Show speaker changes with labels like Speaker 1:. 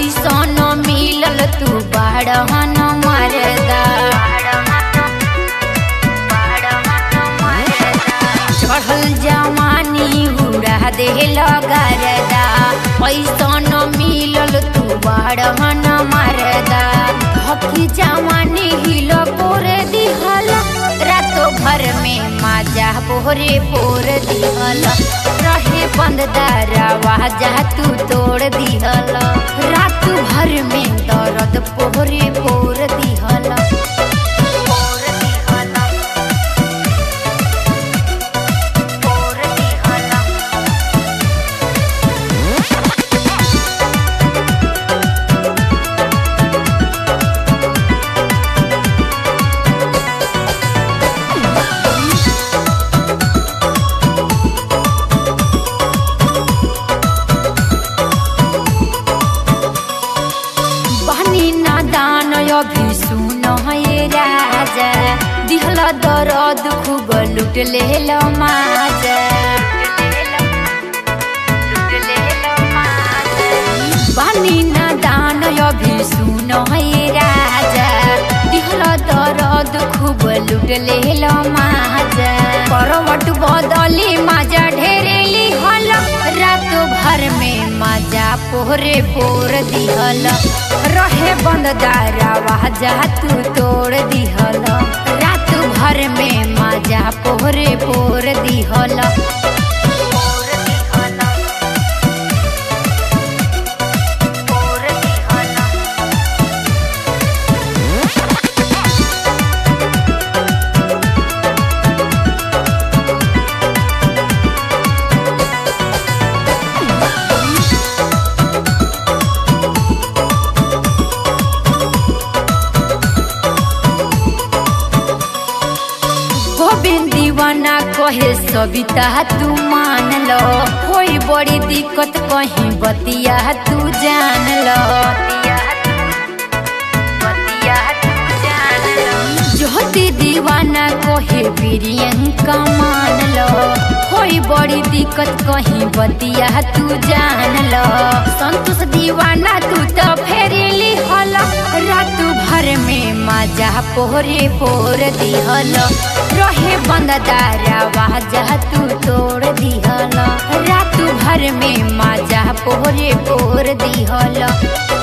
Speaker 1: ऐसा न मिलल तू बाड़हन मरदा। चढ़ल जवानी उड़ा दे लगरदा, ऐसा न मिलल तू बाड़हन मरदा। हकी जवानी हिल पोर दिहल, रातों भर में माजा पोरे पोर दिहल। रहे बंद दरवाजा तू तोड़ दिहल, रात भर में दर्द पोरे पोर दिहल। अभी सुन हे राजा, दिहल दर्द खूब लुट लेल माजा। बानी ना दान अभी सुन हे राजा, दिहल दर्द खूब लुट लेल माजा। करवट बदली माजा ढेरेली हल, रात भर में माजा पोरे पोर दिहल। रहे बंद दरवाजा तू तोड़ दिहल, रात भर में माजा पोरे पोर दिहल। गोविंद दीवाना कहे सविता तू मान लो, कोई बड़ी दिक्कत कहीं बतिया तू जान लो। ज्योति दीवाना कहे प्रियंका मान लो, कोई बड़ी दिक्कत कहीं बतिया तू जान लो। संतोष दीवाना तू तो फेरेली हल, रात भर में माजा पोरे पोर दिहल। रहे बंद दरवाजा तू तोड़ दिहल, रात भर में माजा पोरे पोर दिहल।